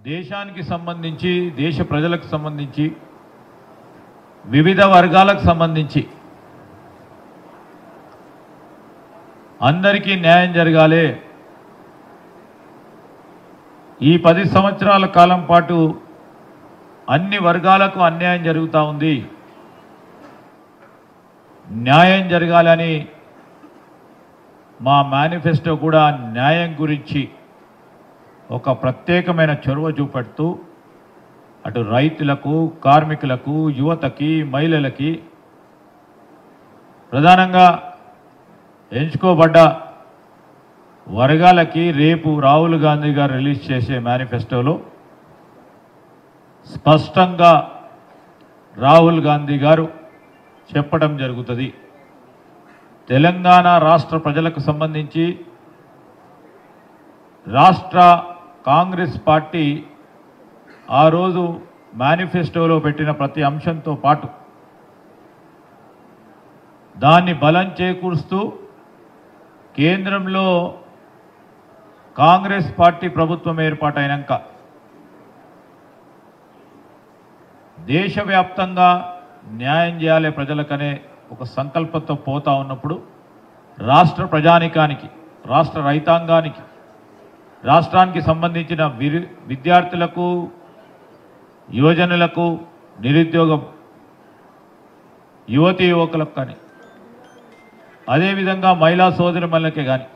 దేశానికి సంబంధించి దేశ ప్రజలకు సంబంధించి వివిధ వర్గాలకు సంబంధించి అందరికీ న్యాయం జరగాలి. ఈ 10 సంవత్సరాల కాలం పాటు అన్ని వర్గాలకు అన్యాయం జరుగుతూ ఉంది. న్యాయం జరగాలని మా మేనిఫెస్టో కూడా న్యాయం గురించి ఒక ప్రత్యేకమైన చొరవ చూపెడుతూ అటు రైతులకు, కార్మికులకు, యువతకి, మహిళలకి, ప్రధానంగా ఎంచుకోబడ్డ వర్గాలకి రేపు రాహుల్ గాంధీ గారు రిలీజ్ చేసే మేనిఫెస్టోలో స్పష్టంగా రాహుల్ గాంధీ గారు చెప్పడం జరుగుతుంది. తెలంగాణ రాష్ట్ర ప్రజలకు సంబంధించి రాష్ట్ర కాంగ్రెస్ పార్టీ ఆ రోజు మేనిఫెస్టోలో పెట్టిన ప్రతి అంశంతో పాటు దాన్ని బలం చేకూరుస్తూ కేంద్రంలో కాంగ్రెస్ పార్టీ ప్రభుత్వం ఏర్పాటైనాక దేశవ్యాప్తంగా న్యాయం చేయాలి ప్రజలకనే ఒక సంకల్పంతో పోతా ఉన్నప్పుడు రాష్ట్ర ప్రజానికానికి, రాష్ట్ర రైతాంగానికి, రాష్ట్రానికి సంబంధించిన విద్యార్థులకు, యువజనులకు, నిరుద్యోగం యువతీ యువకులకు కానీ, అదేవిధంగా మహిళా సోదరిమణులకే కానీ,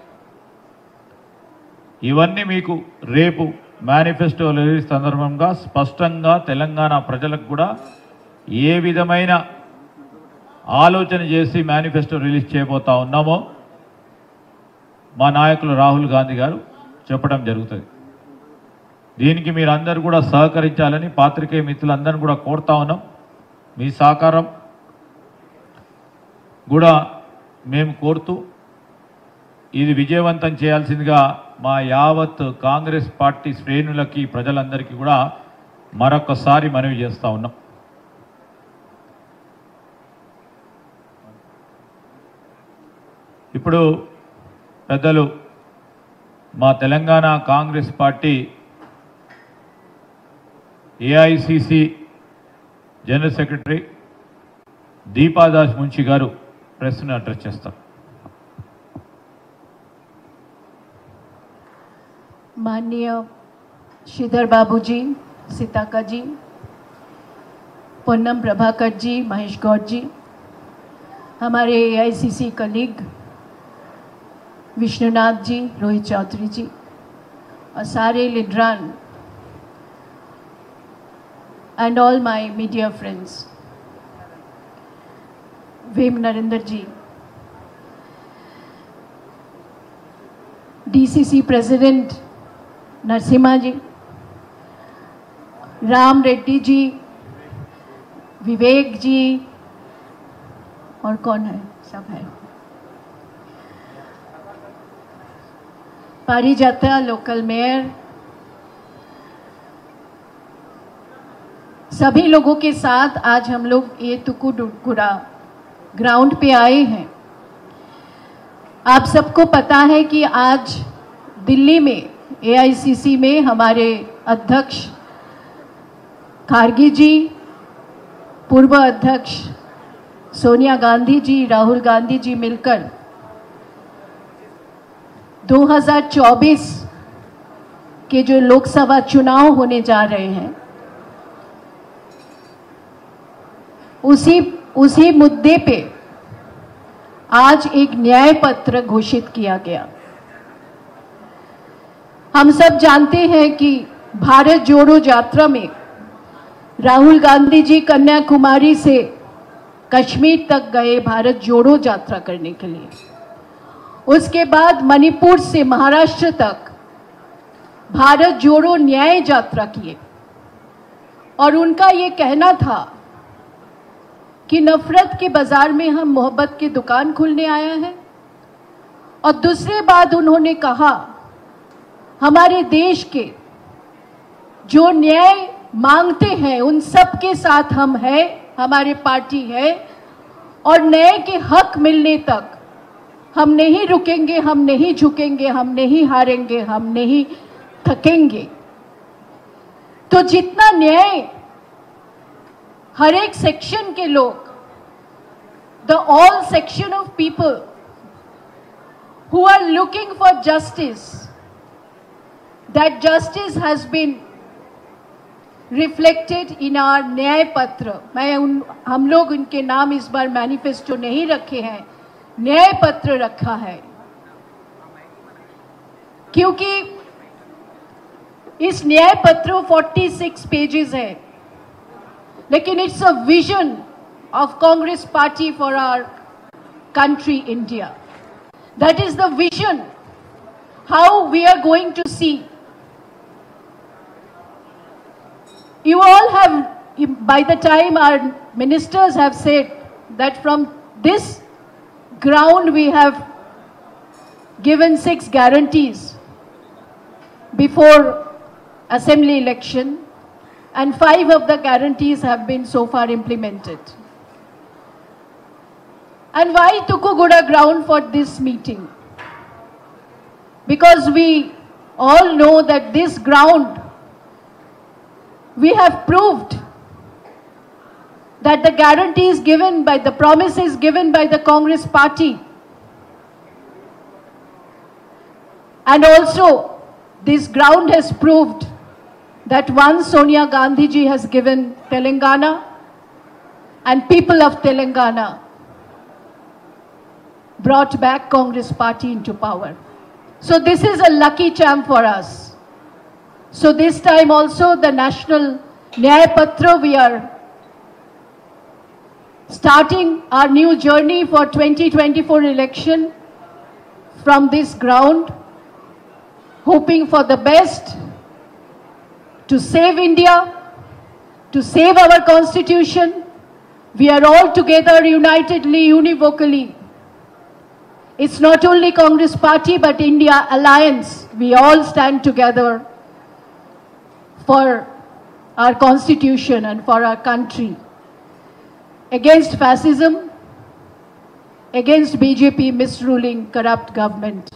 ఇవన్నీ మీకు రేపు మేనిఫెస్టో రిలీజ్ సందర్భంగా స్పష్టంగా తెలంగాణ ప్రజలకు కూడా ఏ విధమైన ఆలోచన చేసి మేనిఫెస్టో రిలీజ్ చేయబోతా ఉన్నామో మా నాయకులు రాహుల్ గాంధీ గారు చెప్పడం జరుగుతుంది. దీనికి మీరందరూ కూడా సహకరించాలని పాత్రికేయ మిత్రులందరినీ కూడా కోరుతా ఉన్నాం. మీ సహకారం కూడా మేము కోరుతూ ఇది విజయవంతం చేయాల్సిందిగా మా యావత్ కాంగ్రెస్ పార్టీ శ్రేణులకి, ప్రజలందరికీ కూడా మరొకసారి మనవి చేస్తూ ఉన్నాం. ఇప్పుడు పెద్దలు మా Telangana congress party AICC general secretary Deepa Das Munshi గారు ప్రెస్ను అడ్రస్ చేస్తారు. माननीय श्रीधर बाबू जी, सीताका जी, पोन्नम प्रभाकर जी, महेश गौड़ जी, हमारे एआईसीसी कलीग विष्णुनाथ जी, रोहित चौधरी जी और सारे लीडरान and all my media friends, Vem Narendra ji, DCC president Narasimha ji, Ram Reddy ji, Vivek ji और कौन है, सब है, पारिजाता लोकल मेयर, सभी लोगों के साथ आज हम लोग ये तुकुडुकुरा ग्राउंड पे आए हैं। आप सबको पता है कि आज दिल्ली में एआईसीसी में हमारे अध्यक्ष खारगे जी, पूर्व अध्यक्ष सोनिया गांधी जी, राहुल गांधी जी मिलकर 2024 के जो लोकसभा चुनाव होने जा रहे हैं उसी मुद्दे पे आज एक न्याय पत्र घोषित किया गया। हम सब जानते हैं कि भारत जोड़ो यात्रा में राहुल गांधी जी कन्याकुमारी से कश्मीर तक गए भारत जोड़ो यात्रा करने के लिए। उसके बाद मणिपुर से महाराष्ट्र तक भारत जोड़ो न्याय यात्रा किए और उनका ये कहना था कि नफरत के बाजार में हम मोहब्बत की दुकान खोलने आया है। और दूसरे बात उन्होंने कहा, हमारे देश के जो न्याय मांगते हैं उन सब के साथ हम हैं, हमारी पार्टी है और न्याय के हक मिलने तक हम नहीं रुकेंगे, हम नहीं झुकेंगे, हम नहीं हारेंगे, हम नहीं थकेंगे। तो जितना न्याय हर एक सेक्शन के लोग, the all section of people who are looking for justice, that justice has been reflected in our न्याय पत्र। हम लोग उनके नाम इस बार मैनिफेस्टो नहीं रखे हैं, न्याय पत्र रखा है, क्योंकि इस न्याय पत्र 46 पेजेस है, लेकिन it's a vision of Congress Party for our country India. That is the vision, how we are going to see. You all have, by the time our ministers have said that from this ground we have given 6 guarantees before assembly election, and 5 of the guarantees have been so far implemented. And why Tukuguda ground for this meeting? Because we all know that this ground, we have proved that the guarantees given by, the promises given by the Congress Party, and also this ground has proved that once Sonia Gandhi ji has given Telangana, and people of Telangana brought back Congress Party into power. So this is a lucky charm for us. So this time also the National Nyaya Patra, we are starting our new journey for 2024 election from this ground, hoping for the best to save India, to save our constitution. We are all together unitedly, univocally. It's not only Congress Party but India Alliance. We all stand together for our constitution and for our country, against fascism, against BJP misruling corrupt government.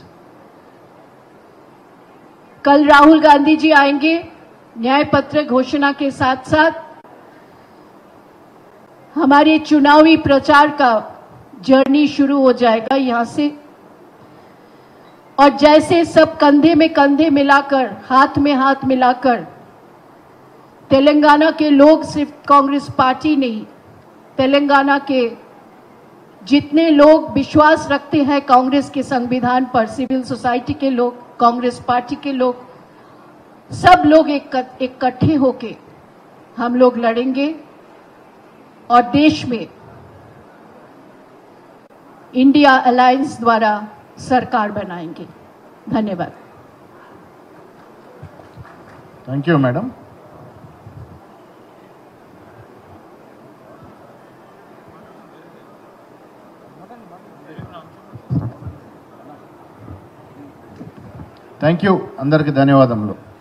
कल राहुल गांधी जी आएंगे, न्याय पत्र घोषणा के साथ साथ हमारे चुनावी प्रचार का जर्नी शुरू हो जाएगा यहां से। और जैसे सब कंधे में कंधे मिलाकर, हाथ में हाथ मिलाकर, तेलंगाना के लोग सिर्फ कांग्रेस पार्टी नहीं, तेलंगाना के जितने लोग विश्वास रखते हैं कांग्रेस के संविधान पर, सिविल सोसाइटी के लोग, कांग्रेस पार्टी के लोग, सब लोग इकट्ठे होके हम लोग लड़ेंगे और देश में इंडिया अलायंस द्वारा सरकार बनाएंगे। धन्यवाद। Thank you madam. Thank you, అందరికీ ధన్యవాదములు।